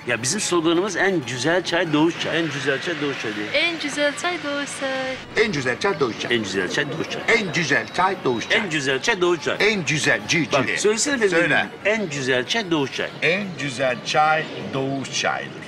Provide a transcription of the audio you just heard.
Ya bizim sloganımız en güzel çay Doğuş çay. En güzel çay Doğuş çay diye. En güzel çay Doğuş çay. En güzel çay Doğuş çay. En güzel çay Doğuş çay. En güzel çay Doğuş çay. En güzel çay Doğuş çay. En güzel Bak söylesene benim. Söyle. En güzel çay Doğuş çay. En güzel çay Doğuş çaydır.